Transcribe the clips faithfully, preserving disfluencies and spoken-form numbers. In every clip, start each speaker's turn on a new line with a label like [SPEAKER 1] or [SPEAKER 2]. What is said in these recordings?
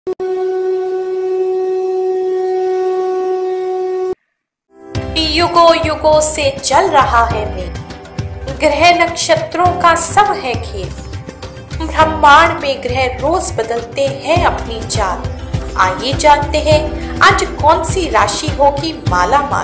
[SPEAKER 1] युगों युगों से चल रहा है मेल, ग्रह नक्षत्रों का सब है खेल। ब्रह्मांड में ग्रह रोज बदलते हैं अपनी चाल। आइए जानते हैं आज कौन सी राशि होगी माला माल।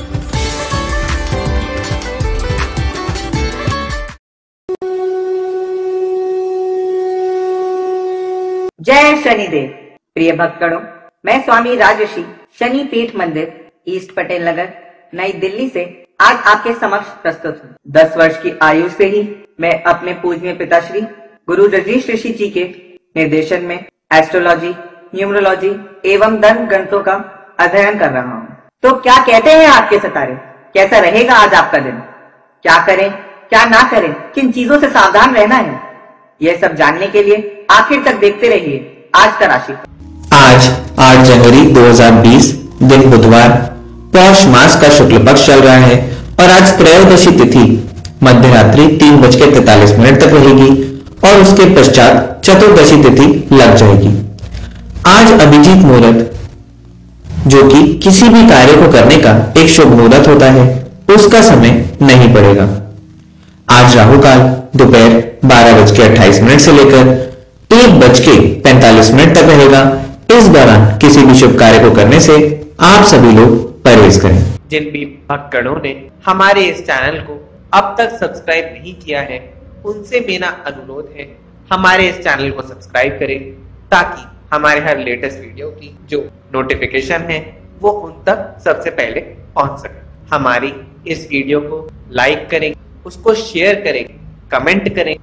[SPEAKER 2] जय शनिदेव। प्रिय भक्तगणों, मैं स्वामी राजर्षि शनि पीठ मंदिर ईस्ट पटेल नगर नई दिल्ली से आज आपके समक्ष प्रस्तुत हूँ। दस वर्ष की आयु से ही मैं अपने पूजनीय पिताश्री गुरु रजनीश ऋषि जी के निर्देशन में एस्ट्रोलॉजी, न्यूमरोलॉजी एवं धर्म ग्रंथों का अध्ययन कर रहा हूँ। तो क्या कहते हैं आपके सितारे, कैसा रहेगा आज आपका दिन? क्या करें क्या ना करें, किन चीजों से सावधान रहना है, यह सब जानने के लिए आखिर तक देखते रहिए आज का राशि।
[SPEAKER 3] आज आठ जनवरी दो हज़ार बीस दिन बुधवार, पौष मास का शुक्ल पक्ष चल रहा है और आज त्रयोदशी तिथि मध्य रात्रि तीन बज के तैतालीस मिनट तक रहेगी और उसके पश्चात चतुर्दशी तिथि लग जाएगी। आज अभिजीत मुहूर्त, जो कि किसी भी कार्य को करने का एक शुभ मुहूर्त होता है, उसका समय नहीं पड़ेगा। आज राहु काल दोपहर बारह बज के अट्ठाईस मिनट से लेकर एक बज के पैंतालीस मिनट तक रहेगा। इस दौरान किसी भी शुभ कार्य को करने से आप सभी लोग परहेज करें।
[SPEAKER 4] जिन भी भक्तगणों ने हमारे इस चैनल को अब तक सब्सक्राइब नहीं किया है, उनसे मेरा अनुरोध है हमारे इस चैनल को सब्सक्राइब करें ताकि हमारे हर लेटेस्ट वीडियो की जो नोटिफिकेशन है वो उन तक सबसे पहले पहुंच सके। हमारी इस वीडियो को लाइक करें, उसको शेयर करें, कमेंट करें।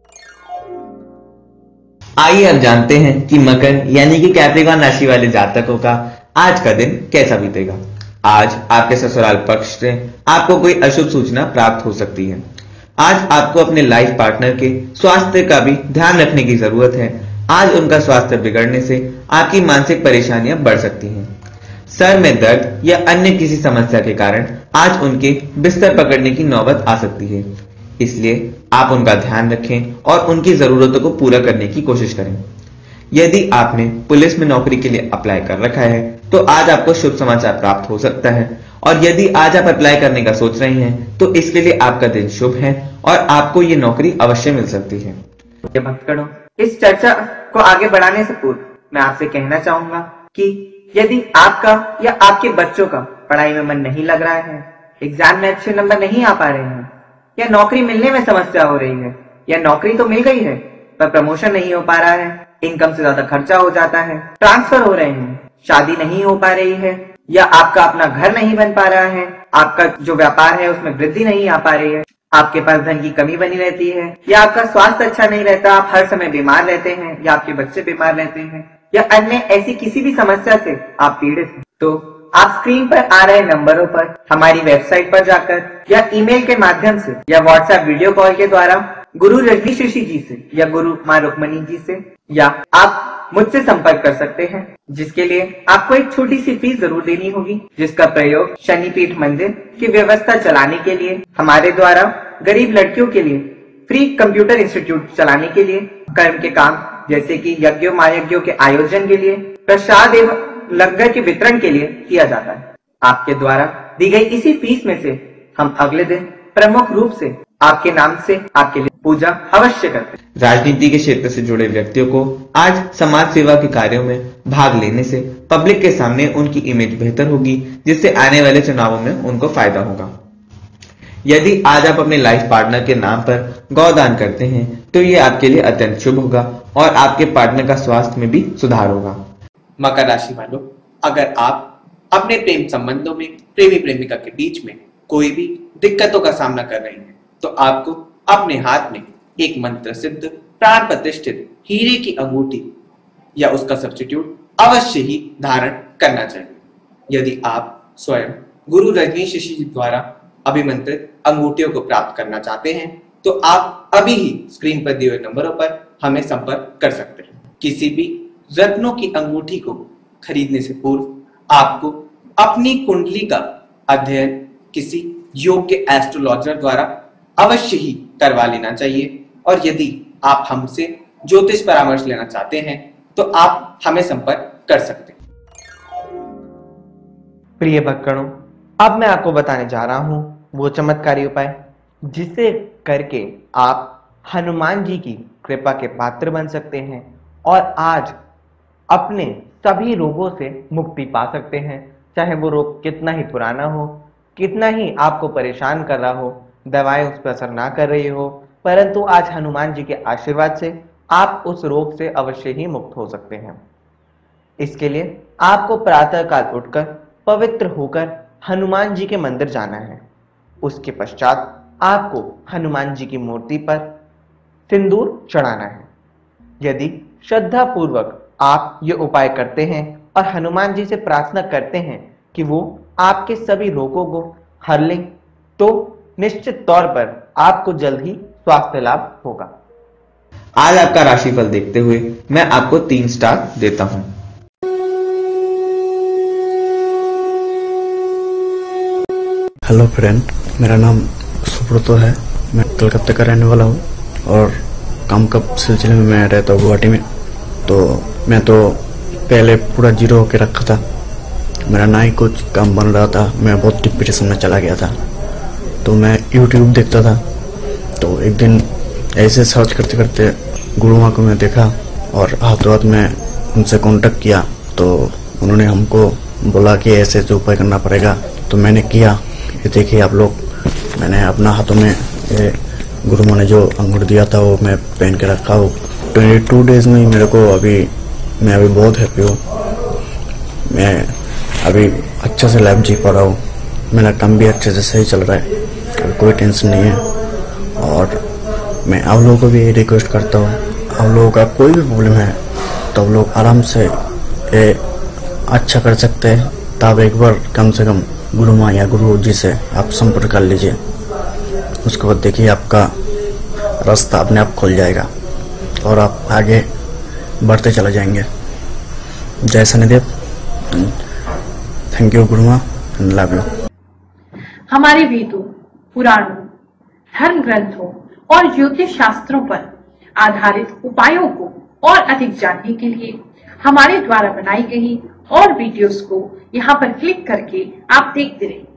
[SPEAKER 3] आइए अब जानते हैं कि मकर यानी कि कैप्रिकॉर्न राशि वाले जातकों का आज का दिन कैसा बीतेगा। आज आपके ससुराल पक्ष से आपको कोई अशुभ सूचना प्राप्त हो सकती है। आज आपको अपने लाइफ पार्टनर के स्वास्थ्य का भी ध्यान रखने की जरूरत है। आज उनका स्वास्थ्य बिगड़ने से आपकी मानसिक परेशानियां बढ़ सकती हैं। सर में दर्द या अन्य किसी समस्या के कारण आज उनके बिस्तर पकड़ने की नौबत आ सकती है, इसलिए आप उनका ध्यान रखें और उनकी जरूरतों को पूरा करने की कोशिश करें। यदि आपने पुलिस में नौकरी के लिए अप्लाई कर रखा है तो आज आपको शुभ समाचार प्राप्त हो सकता है, और यदि आज आप अप्लाई करने का सोच रहे हैं तो इसके लिए आपका दिन शुभ है और आपको ये नौकरी अवश्य मिल सकती है।
[SPEAKER 2] भक्तगणों, इस चर्चा को आगे बढ़ाने से पूर्व मैं आपसे कहना चाहूंगा कि यदि आपका या आपके बच्चों का पढ़ाई में मन नहीं लग रहा है, एग्जाम में अच्छे नंबर नहीं आ पा रहे हैं, या नौकरी मिलने में समस्या हो रही है, या नौकरी तो मिल गई है पर प्रमोशन नहीं हो पा रहा है, इनकम से ज्यादा खर्चा हो जाता है, ट्रांसफर हो रहे हैं, शादी नहीं हो पा रही है, या आपका अपना घर नहीं बन पा रहा है, आपका जो व्यापार है उसमें वृद्धि नहीं आ पा रही है, आपके पास धन की कमी बनी रहती है, या आपका स्वास्थ्य अच्छा नहीं रहता, आप हर समय बीमार रहते हैं, या आपके बच्चे बीमार रहते हैं, या अन्य ऐसी किसी भी समस्या से आप पीड़ित हैं, तो आप स्क्रीन पर आ रहे नंबरों पर हमारी वेबसाइट पर जाकर या ईमेल के माध्यम से या व्हाट्सएप वीडियो कॉल के द्वारा गुरु रजनीश ऋषि जी से या गुरु माँ रुक्मणी जी से या आप मुझसे संपर्क कर सकते हैं, जिसके लिए आपको एक छोटी सी फीस जरूर देनी होगी, जिसका प्रयोग शनि पीठ मंदिर की व्यवस्था चलाने के लिए, हमारे द्वारा गरीब लड़कियों के लिए फ्री कंप्यूटर इंस्टीट्यूट चलाने के लिए, कर्म के काम जैसे कि यज्ञों महायज्ञों के आयोजन के लिए, प्रसाद एवं लंगर के वितरण के लिए किया जाता है। आपके द्वारा दी गई इसी फीस में से हम अगले दिन प्रमुख रूप से आपके नाम से आपके लिए पूजा अवश्य करते हैं।
[SPEAKER 3] राजनीति के क्षेत्र से जुड़े व्यक्तियों को आज समाज सेवा के कार्यों में भाग लेने से पब्लिक के सामने उनकी इमेज बेहतर होगी, जिससे आने वाले चुनावों में उनको फायदा होगा। यदि आज आप अपने लाइफ पार्टनर के नाम पर गौदान करते हैं तो ये आपके लिए अत्यंत शुभ होगा और आपके पार्टनर का स्वास्थ्य में भी सुधार होगा।
[SPEAKER 4] मकर राशि वालों, अगर आप अपने प्रेम संबंधों में प्रेमी प्रेमिका के बीच में कोई भी दिक्कतों का सामना कर रहे हैं तो आपको अपने हाथ में एक मंत्र सिद्ध प्राण प्रतिष्ठित हीरे की अंगूठी या उसका सब्स्टिट्यूट अवश्य ही धारण करना चाहिए। यदि आप स्वयं गुरु रजनीश ऋषि जी द्वारा अभिमंत्रित अंगूठियों को प्राप्त करना चाहते हैं तो आप अभी ही स्क्रीन पर दिए हुए नंबरों पर हमें संपर्क कर सकते हैं। किसी भी रत्नों की अंगूठी को खरीदने से पूर्व आपको अपनी कुंडली का अध्ययन किसी योग्य एस्ट्रोलॉजर द्वारा अवश्य ही करवा लेना चाहिए, और यदि आप हमसे ज्योतिष परामर्श लेना चाहते हैं तो तो आप हमें संपर्क कर सकते हैं।
[SPEAKER 2] प्रिय भक्तगणों, अब मैं आपको बताने जा रहा हूं वो चमत्कारी उपाय जिसे करके आप हनुमान जी की कृपा के पात्र बन सकते हैं और आज अपने सभी रोगों से मुक्ति पा सकते हैं। चाहे वो रोग कितना ही पुराना हो, कितना ही आपको परेशान कर रहा हो, दवाएं उस पर असर ना कर रही हो, परंतु आज हनुमान जी के आशीर्वाद से आप उस रोग से अवश्य ही मुक्त हो सकते हैं। इसके लिए आपको प्रातःकाल उठकर पवित्र होकर हनुमान जी के मंदिर जाना है। उसके पश्चात आपको हनुमान जी की मूर्ति पर सिंदूर चढ़ाना है। यदि श्रद्धा पूर्वक आप ये उपाय करते हैं और हनुमान जी से प्रार्थना करते हैं कि वो आपके सभी रोगों को हर लें, तो निश्चित तौर पर आपको जल्द ही स्वास्थ्य लाभ होगा।
[SPEAKER 3] आज आपका राशिफल देखते हुए मैं आपको तीन स्टार देता हूं।
[SPEAKER 5] हेलो फ्रेंड, मेरा नाम सुब्रतो है। मैं कलकत्ता का रहने वाला हूँ और काम का सिलसिले में मैं रहता हूँ गुवाहाटी में। तो मैं तो पहले पूरा जीरो होके रखा था, मेरा ना ही कुछ काम बन रहा था, मैं बहुत डिप्रेशन में चला गया था। तो मैं यूट्यूब देखता था, तो एक दिन ऐसे सर्च करते करते गुरु माँ को मैं देखा और हाथों हाथ में उनसे कांटेक्ट किया। तो उन्होंने हमको बोला कि ऐसे ऐसे उपाय करना पड़ेगा। तो मैंने किया। ये देखिए आप लोग, मैंने अपना हाथों में ये गुरु माँ ने जो अंगूर दिया था वो मैं पहन के रखा हूँ। ट्वेंटी टू डेज में ही मेरे को अभी मैं अभी बहुत हैप्पी हूँ। मैं अभी अच्छे से लाइफ जी पा रहा हूँ, मेरा काम भी अच्छे से सही चल रहा है, कोई टेंशन नहीं है। और मैं आप लोगों को भी रिक्वेस्ट करता हूँ, आप लोगों का कोई भी प्रॉब्लम है तो आप लोग आराम से ये अच्छा कर सकते हैं। तो आप एक बार कम से कम गुरु माँ या गुरु जी से आप संपर्क कर लीजिए। उसके बाद देखिए आपका रास्ता अपने आप खुल जाएगा और आप आगे बढ़ते चले जाएंगे। जय शनिदेव। थैंक यू गुरु माँ, लव यू।
[SPEAKER 6] हमारे वेदों, पुराणों, धर्म ग्रंथों और ज्योतिष शास्त्रों पर आधारित उपायों को और अधिक जानने के लिए हमारे द्वारा बनाई गई और वीडियोस को यहाँ पर क्लिक करके आप देखते रहिए।